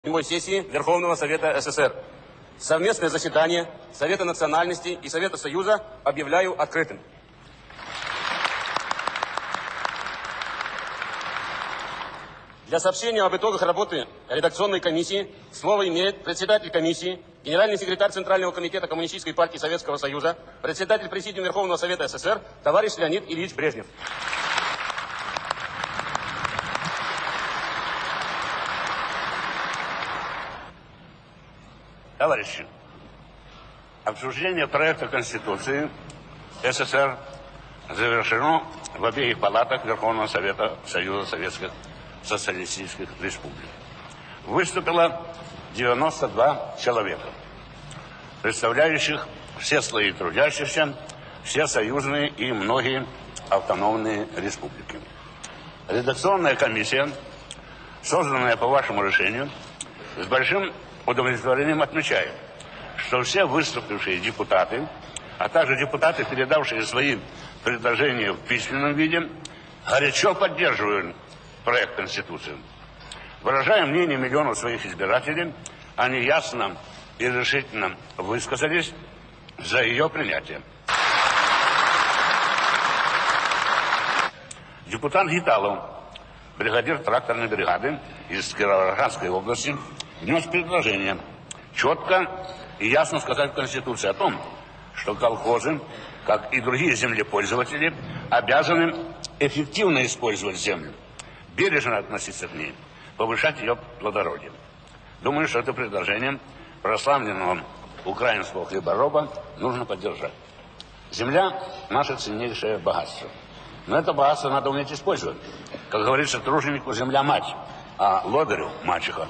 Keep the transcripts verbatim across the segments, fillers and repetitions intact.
седьмой сессии Верховного Совета СССР. Совместное заседание Совета национальностей и Совета Союза объявляю открытым. Для сообщения об итогах работы редакционной комиссии слово имеет председатель комиссии, генеральный секретарь Центрального комитета Коммунистической партии Советского Союза, председатель Президиума Верховного Совета СССР, товарищ Леонид Ильич Брежнев. Товарищи, обсуждение проекта Конституции СССР завершено в обеих палатах Верховного Совета Союза Советских Социалистических Республик. Выступило девяносто два человека, представляющих все слои трудящихся, все союзные и многие автономные республики. Редакционная комиссия, созданная по вашему решению, с большим удовлетворением отмечает, что все выступившие депутаты, а также депутаты, передавшие свои предложения в письменном виде, горячо поддерживают проект Конституции. Выражая мнение миллионов своих избирателей, они ясно и решительно высказались за ее принятие. Депутат Гиталов, бригадир тракторной бригады из Кировоградской области, внес предложение четко и ясно сказать в Конституции о том, что колхозы, как и другие землепользователи, обязаны эффективно использовать землю, бережно относиться к ней, повышать ее плодородие. Думаю, что это предложение прославленного украинского хлебороба нужно поддержать. Земля – наше ценнейшее богатство. Но это богатство надо уметь использовать. Как говорится, труженику земля мать, а лодырю мачеха.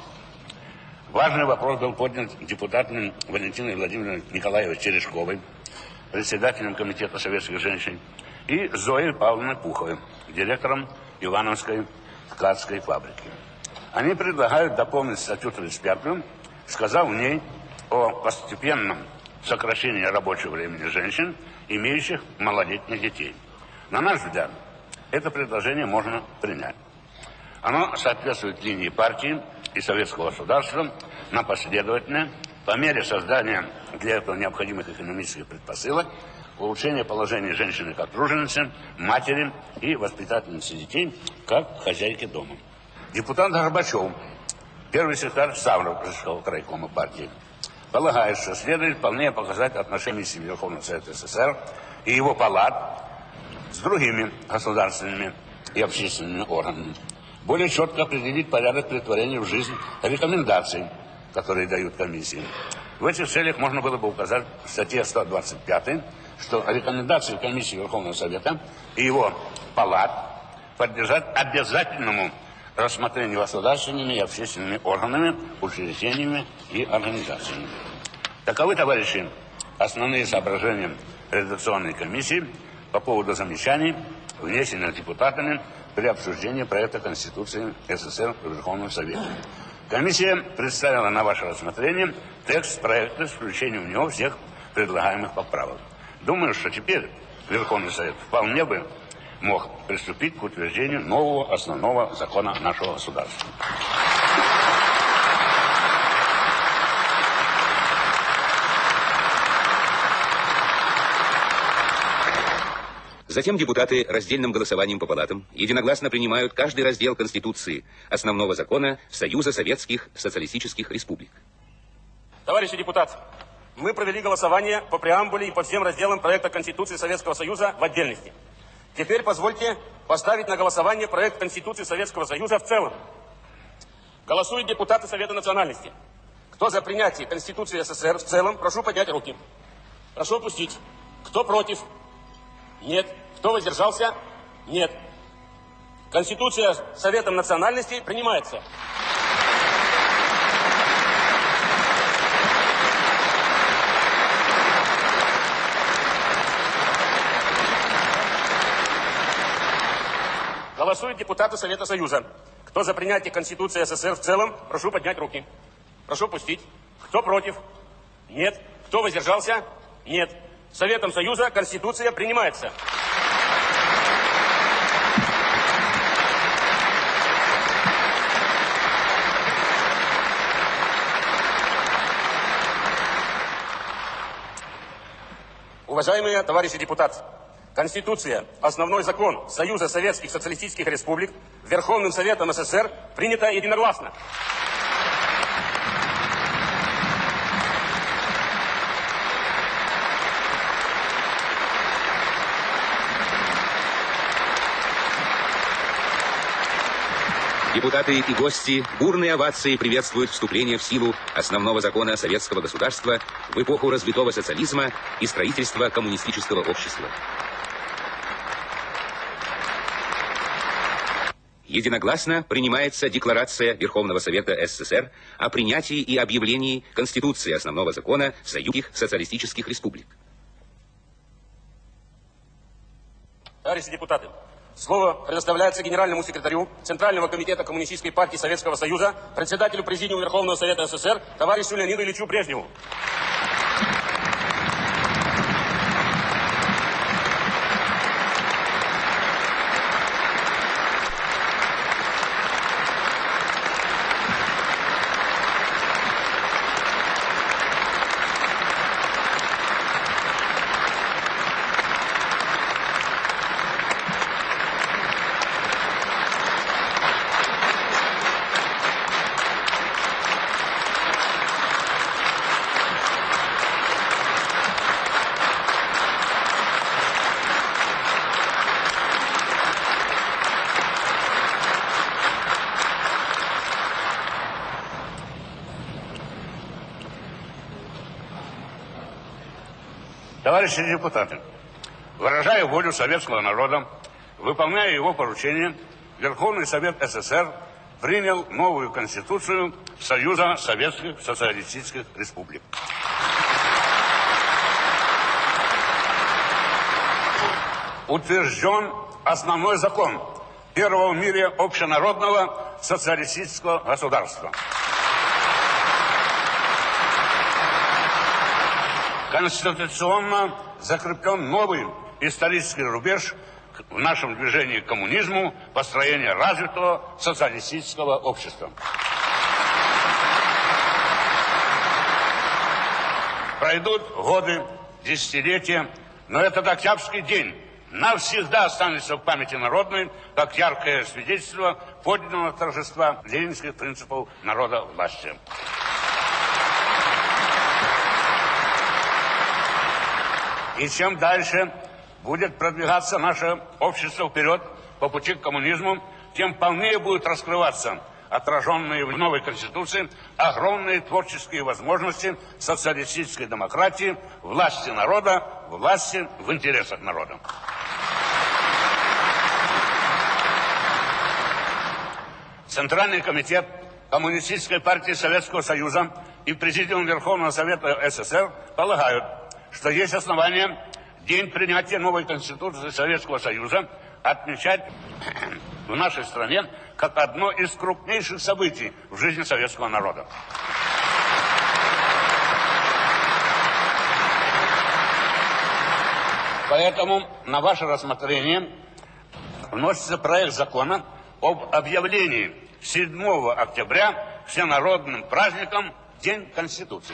Важный вопрос был поднят депутатом Валентиной Владимировной Николаевой Черешковой, председателем Комитета советских женщин, и Зоей Павловной Пуховой, директором Ивановской ткацкой фабрики. Они предлагают дополнить статью тридцать пятую, сказав в ней о постепенном сокращении рабочего времени женщин, имеющих малолетних детей. На наш взгляд, это предложение можно принять. Оно соответствует линии партии и советского государства на последовательное, по мере создания для этого необходимых экономических предпосылок, улучшение положения женщины как труженицы, матери и воспитательницы детей, как хозяйки дома. Депутат Горбачев, первый секретарь Ставропольского крайкома партии, полагает, что следует вполне показать отношения Верховного Совета СССР и его палат с другими государственными и общественными органами. Более четко определить порядок претворения в жизнь рекомендаций, которые дают комиссии. В этих целях можно было бы указать в статье сто двадцать пятой, что рекомендации комиссии Верховного Совета и его палат подлежат обязательному рассмотрению государственными и общественными органами, учреждениями и организациями. Таковы, товарищи, основные соображения редакционной комиссии по поводу замечаний, внесенных депутатами при обсуждении проекта Конституции СССР в Верховном Совете. Комиссия представила на ваше рассмотрение текст проекта с включением в него всех предлагаемых поправок. Думаю, что теперь Верховный Совет вполне бы мог приступить к утверждению нового основного закона нашего государства. Затем депутаты раздельным голосованием по палатам единогласно принимают каждый раздел Конституции, основного закона Союза Советских Социалистических Республик. Товарищи депутаты, мы провели голосование по преамбуле и по всем разделам проекта Конституции Советского Союза в отдельности. Теперь позвольте поставить на голосование проект Конституции Советского Союза в целом. Голосуют депутаты Совета национальностей. Кто за принятие Конституции СССР в целом, прошу поднять руки. Прошу опустить. Кто против? Нет. Кто воздержался? Нет. Конституция Советом национальностей принимается. Голосуют депутаты Совета Союза. Кто за принятие Конституции СССР в целом, прошу поднять руки. Прошу пустить. Кто против? Нет. Кто воздержался? Нет. Советом Союза Конституция принимается. Уважаемые товарищи депутаты, Конституция, основной закон Союза Советских Социалистических Республик, Верховным Советом СССР принята единогласно. Депутаты и гости бурные овации приветствуют вступление в силу основного закона советского государства в эпоху развитого социализма и строительства коммунистического общества. Единогласно принимается Декларация Верховного Совета СССР о принятии и объявлении Конституции основного закона Союзных Социалистических Республик. Товарищи депутаты, слово предоставляется генеральному секретарю Центрального комитета Коммунистической партии Советского Союза, председателю Президиума Верховного Совета СССР, товарищу Леониду Ильичу Брежневу. Товарищи депутаты, выражая волю советского народа, выполняя его поручения, Верховный Совет СССР принял новую Конституцию Союза Советских Социалистических Республик. Утвержден основной закон первого в мире общенародного социалистического государства. Конституционно закреплен новый исторический рубеж в нашем движении к коммунизму, построение развитого социалистического общества. Пройдут годы, десятилетия, но этот Октябрьский день навсегда останется в памяти народной, как яркое свидетельство подлинного торжества ленинских принципов народа власти. И чем дальше будет продвигаться наше общество вперед по пути к коммунизму, тем полнее будут раскрываться отраженные в новой Конституции огромные творческие возможности социалистической демократии, власти народа, власти в интересах народа. Центральный комитет Коммунистической партии Советского Союза и Президиум Верховного Совета СССР полагают, что есть основания день принятия новой Конституции Советского Союза отмечать в нашей стране как одно из крупнейших событий в жизни советского народа. Поэтому на ваше рассмотрение вносится проект закона об объявлении седьмого октября всенародным праздником День Конституции.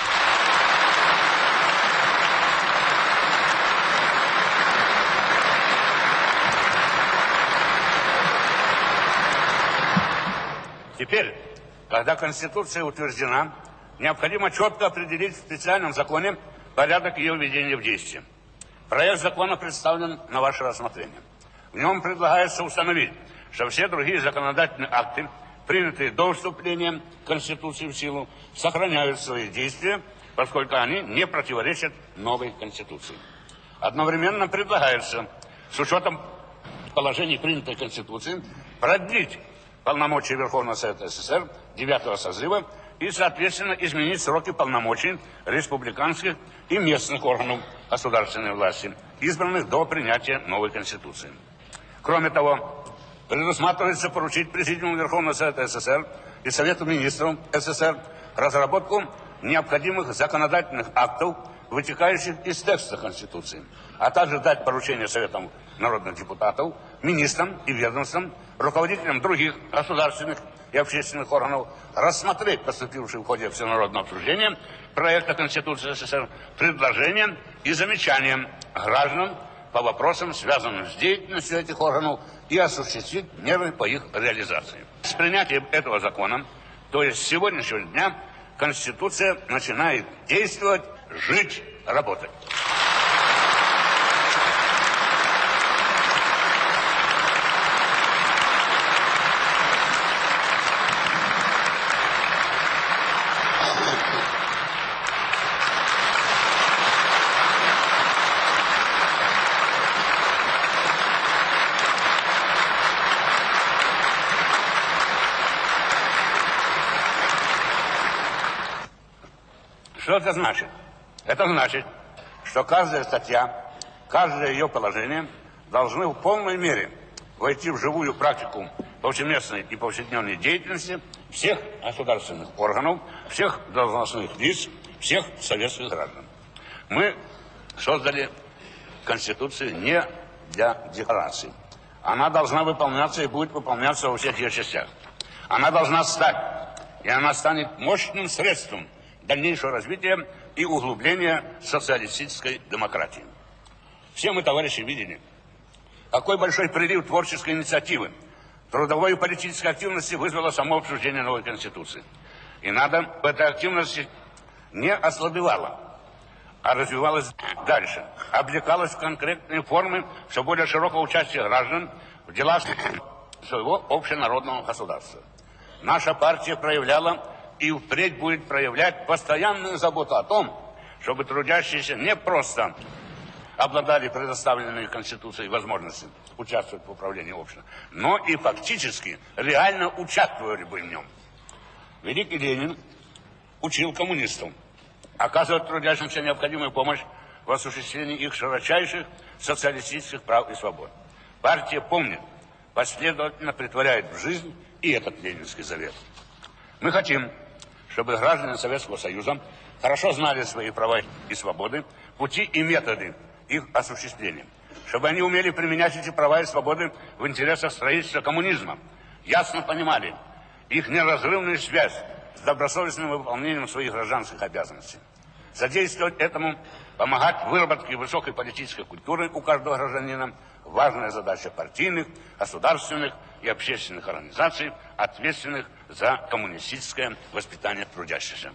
Теперь, когда Конституция утверждена, необходимо четко определить в специальном законе порядок ее введения в действие. Проект закона представлен на ваше рассмотрение. В нем предлагается установить, что все другие законодательные акты, принятые до вступления Конституции в силу, сохраняют свои действия, поскольку они не противоречат новой Конституции. Одновременно предлагается, с учетом положений принятой Конституции, продлить полномочия Верховного Совета СССР девятого созыва и, соответственно, изменить сроки полномочий республиканских и местных органов государственной власти, избранных до принятия новой Конституции. Кроме того, предусматривается поручить Президиуму Верховного Совета СССР и Совету Министров СССР разработку необходимых законодательных актов вытекающих из текста Конституции, а также дать поручение Советам народных депутатов, министрам и ведомствам, руководителям других государственных и общественных органов рассмотреть поступившие в ходе всенародного обсуждения проекта Конституции СССР предложения и замечания граждан по вопросам, связанным с деятельностью этих органов, и осуществить меры по их реализации. С принятием этого закона, то есть с сегодняшнего дня, Конституция начинает действовать, жить, работать. Что это значит? Это значит, что каждая статья, каждое ее положение должны в полной мере войти в живую практику повсеместной и повседневной деятельности всех государственных органов, всех должностных лиц, всех советских граждан. Мы создали Конституцию не для декларации. Она должна выполняться и будет выполняться во всех ее частях. Она должна стать, и она станет мощным средством дальнейшего развития и углубления социалистической демократии. Все мы, товарищи, видели, какой большой прилив творческой инициативы, трудовой и политической активности вызвало само обсуждение новой Конституции. И надо, в этой активности не ослабевала, а развивалась дальше, облекалась в конкретные формы все более широкого участия граждан в делах своего общенародного государства. Наша партия проявляла и впредь будет проявлять постоянную заботу о том, чтобы трудящиеся не просто обладали предоставленными Конституцией возможностью участвовать в управлении обществом, но и фактически реально участвовали бы в нем. Великий Ленин учил коммунистам оказывать трудящимся необходимую помощь в осуществлении их широчайших социалистических прав и свобод. Партия помнит, последовательно претворяет в жизнь и этот ленинский завет. Мы хотим, чтобы граждане Советского Союза хорошо знали свои права и свободы, пути и методы их осуществления, чтобы они умели применять эти права и свободы в интересах строительства коммунизма, ясно понимали их неразрывную связь с добросовестным выполнением своих гражданских обязанностей. Содействовать этому, помогать выработке высокой политической культуры у каждого гражданина – важная задача партийных, государственных и общественных организаций, ответственных за коммунистическое воспитание трудящихся.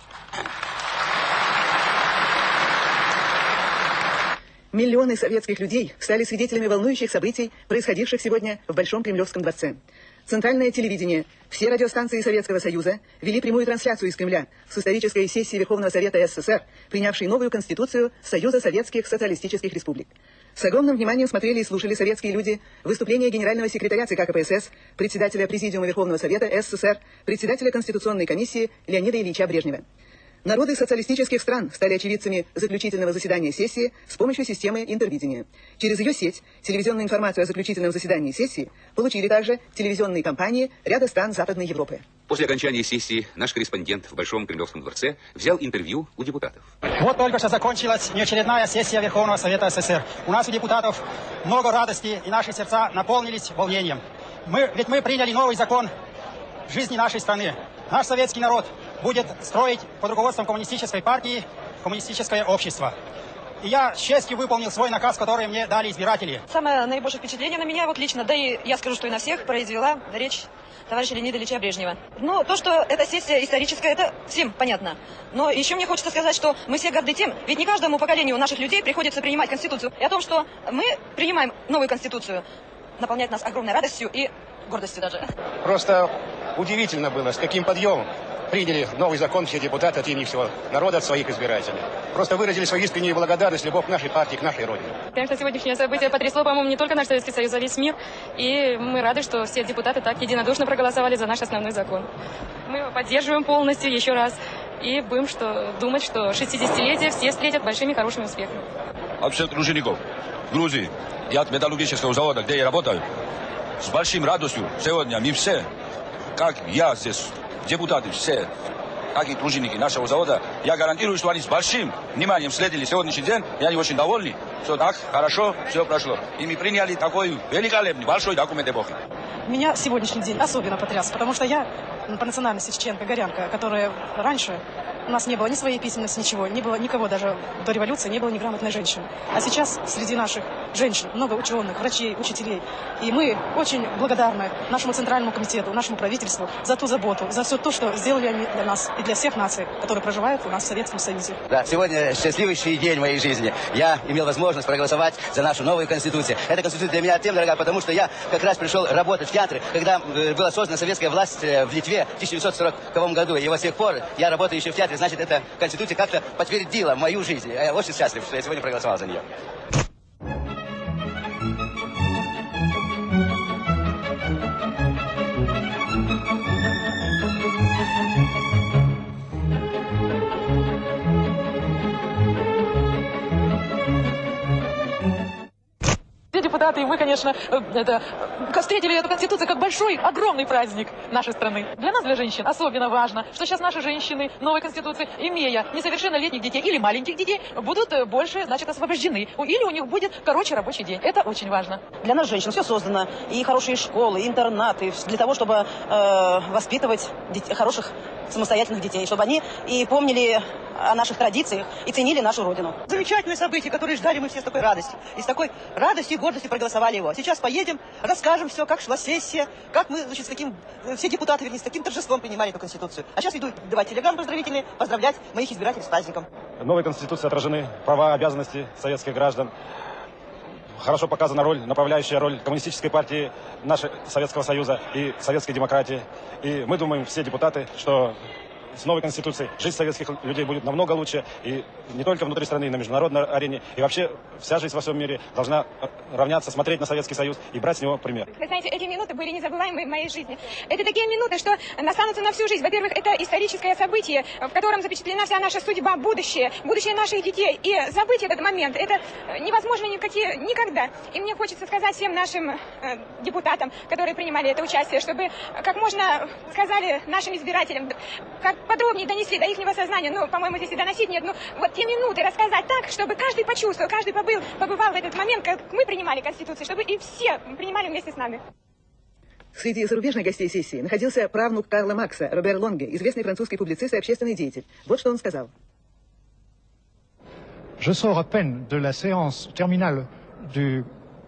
Миллионы советских людей стали свидетелями волнующих событий, происходивших сегодня в Большом Кремлевском дворце. Центральное телевидение, все радиостанции Советского Союза вели прямую трансляцию из Кремля с исторической сессии Верховного Совета СССР, принявшей новую Конституцию Союза Советских Социалистических Республик. С огромным вниманием смотрели и слушали советские люди выступления генерального секретаря ЦК КПСС, председателя Президиума Верховного Совета СССР, председателя Конституционной комиссии Леонида Ильича Брежнева. Народы социалистических стран стали очевидцами заключительного заседания сессии с помощью системы интервидения. Через ее сеть телевизионную информацию о заключительном заседании сессии получили также телевизионные компании ряда стран Западной Европы. После окончания сессии наш корреспондент в Большом Кремлевском дворце взял интервью у депутатов. Вот только что закончилась неочередная сессия Верховного Совета СССР. У нас, у депутатов, много радости, и наши сердца наполнились волнением. Мы, ведь мы приняли новый закон жизни нашей страны. Наш советский народ будет строить под руководством коммунистической партии коммунистическое общество. И я с честью выполнил свой наказ, который мне дали избиратели. Самое наибольшее впечатление на меня, вот лично, да и я скажу, что и на всех, произвела речь товарища Леонида Ильича Брежнева. Ну, то, что эта сессия историческая, это всем понятно. Но еще мне хочется сказать, что мы все горды тем, ведь не каждому поколению наших людей приходится принимать Конституцию. И о том, что мы принимаем новую Конституцию, наполняет нас огромной радостью и гордостью даже. Просто удивительно было, с каким подъемом приняли новый закон все депутаты от имени всего народа, от своих избирателей. Просто выразили свою искреннюю благодарность, любовь к нашей партии, к нашей родине. Конечно, сегодняшнее событие потрясло, по-моему, не только наш Советский Союз, а весь мир. И мы рады, что все депутаты так единодушно проголосовали за наш основной закон. Мы его поддерживаем полностью еще раз. И будем что, думать, что шестидесятилетие все встретят большими хорошими успехами. Общество тружеников Грузии и от металлургического завода, где я работаю, с большим радостью сегодня мы все, как я здесь, депутаты все, как и труженики нашего завода, я гарантирую, что они с большим вниманием следили сегодняшний день, и они очень довольны, что так хорошо все прошло. И мы приняли такой великолепный, большой документ эпохи. Меня сегодняшний день особенно потряс, потому что я по национальности чеченка, горянка, которая раньше, у нас не было ни своей письменности, ничего, не было никого даже до революции, не было ни грамотной женщины. А сейчас среди наших женщин много ученых, врачей, учителей. И мы очень благодарны нашему Центральному комитету, нашему правительству за ту заботу, за все то, что сделали они для нас и для всех наций, которые проживают у нас в Советском Союзе. Да, сегодня счастливейший день в моей жизни. Я имел возможность проголосовать за нашу новую Конституцию. Эта Конституция для меня тем дорога, потому что я как раз пришел работать в театре, когда была создана советская власть в Литве в тысяча девятьсот сороковом году. И вот с тех пор я работаю еще в театре, значит, эта Конституция как-то подтвердила мою жизнь. Я очень счастлив, что я сегодня проголосовал за нее. Депутаты, и мы, конечно, это, встретили эту Конституцию как большой, огромный праздник нашей страны. Для нас, для женщин, особенно важно, что сейчас наши женщины новой Конституции, имея несовершеннолетних детей или маленьких детей, будут больше, значит, освобождены. Или у них будет короче рабочий день. Это очень важно. Для нас, женщин, все создано. И хорошие школы, и интернаты, для того, чтобы э, воспитывать детей, хороших самостоятельных детей, чтобы они и помнили о наших традициях и ценили нашу Родину. Замечательное событие, которое ждали мы все с такой радостью. И с такой радостью и гордостью проголосовали его. Сейчас поедем, расскажем все, как шла сессия, как мы, значит, с таким, все депутаты, вернее, с таким торжеством принимали эту Конституцию. А сейчас иду давать телеграмм поздравительные, поздравлять моих избирателей с праздником. В новой Конституции отражены права, обязанности советских граждан. Хорошо показана роль, направляющая роль коммунистической партии нашей Советского Союза и советской демократии. И мы думаем, все депутаты, что с новой Конституцией жизнь советских людей будет намного лучше. И не только внутри страны, и на международной арене. И вообще вся жизнь во всем мире должна равняться, смотреть на Советский Союз и брать с него пример. Вы знаете, эти минуты были незабываемые в моей жизни. Это такие минуты, что останутся на всю жизнь. Во-первых, это историческое событие, в котором запечатлена вся наша судьба, будущее, будущее наших детей. И забыть этот момент, это невозможно никакие, никогда. И мне хочется сказать всем нашим э, депутатам, которые принимали это участие, чтобы как можно сказали нашим избирателям, как подробнее донесли до их сознания, ну, по-моему, здесь и доносить нет, ну, вот те минуты рассказать так, чтобы каждый почувствовал, каждый побыл, побывал в этот момент, как мы принимали Конституцию, чтобы и все принимали вместе с нами. Среди зарубежных гостей сессии находился правнук Карла Маркса, Робер Лонге, известный французский публицист и общественный деятель. Вот что он сказал. Je sors à peine de la séance terminale du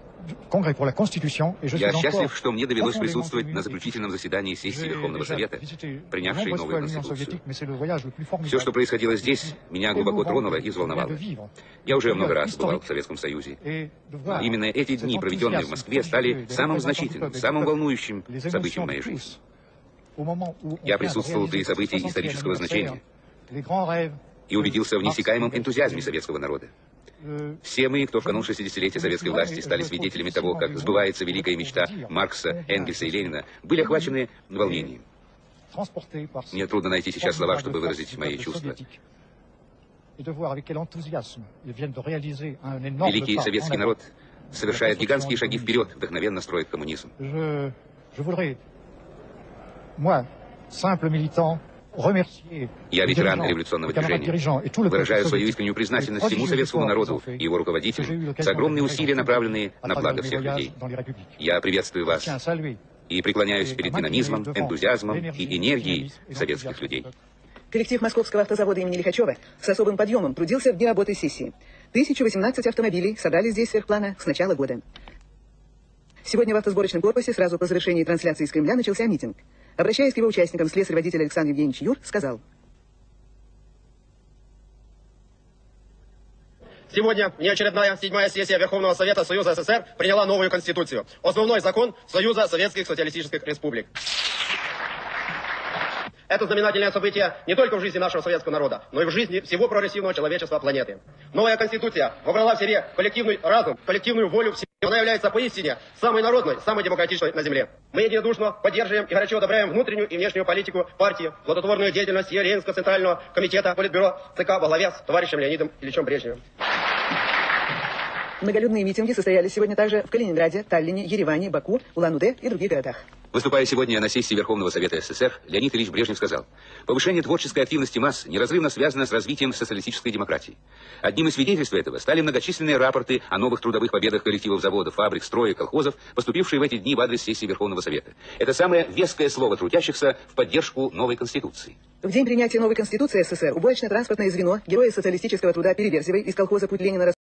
Я счастлив, что мне довелось присутствовать на заключительном заседании сессии Верховного Совета, принявшей новую Конституцию. Все, что происходило здесь, меня глубоко тронуло и взволновало. Я уже много раз бывал в Советском Союзе. Именно эти дни, проведенные в Москве, стали самым значительным, самым волнующим событием моей жизни. Я присутствовал при событии исторического значения и убедился в неиссякаемом энтузиазме советского народа. Все мы, кто в канун шестидесятилетия советской власти стали свидетелями того, как сбывается великая мечта Маркса, Энгельса и Ленина, были охвачены волнением. Мне трудно найти сейчас слова, чтобы выразить мои чувства. Великий советский народ совершает гигантские шаги вперед, вдохновенно строит коммунизм. Я ветеран революционного движения. Выражаю свою искреннюю признательность всему советскому народу и его руководителям за огромные усилия, направленные на благо всех людей. Я приветствую вас и преклоняюсь перед динамизмом, энтузиазмом и энергией советских людей. Коллектив Московского автозавода имени Лихачева с особым подъемом трудился в дни работы сессии. тысяча восемнадцать автомобилей собрали здесь сверхплана с начала года. Сегодня в автосборочном корпусе сразу по завершении трансляции из Кремля начался митинг. Обращаясь к его участникам, слесарь-водитель Александр Евгеньевич Юр сказал. Сегодня внеочередная седьмая сессия Верховного Совета Союза СССР приняла новую Конституцию. Основной закон Союза Советских Социалистических Республик. Это знаменательное событие не только в жизни нашего советского народа, но и в жизни всего прогрессивного человечества планеты. Новая Конституция вобрала в себе коллективный разум, коллективную волю всех. Она является поистине самой народной, самой демократичной на земле. Мы единодушно поддерживаем и горячо одобряем внутреннюю и внешнюю политику партии, плодотворную деятельность ее Ленинского Центрального комитета Политбюро ЦК во главе с товарищем Леонидом Ильичем Брежневым. Многолюдные митинги состоялись сегодня также в Калининграде, Таллине, Ереване, Баку, Улан-Удэ и других городах. Выступая сегодня на сессии Верховного Совета СССР, Леонид Ильич Брежнев сказал: повышение творческой активности масс неразрывно связано с развитием социалистической демократии. Одним из свидетельств этого стали многочисленные рапорты о новых трудовых победах коллективов заводов, фабрик, строек, колхозов, поступившие в эти дни в адрес сессии Верховного Совета. Это самое веское слово трудящихся в поддержку новой Конституции. В день принятия новой Конституции СССР уборочно-транспортное звено героя социалистического труда Переверзевой из колхоза «Путь Ленина»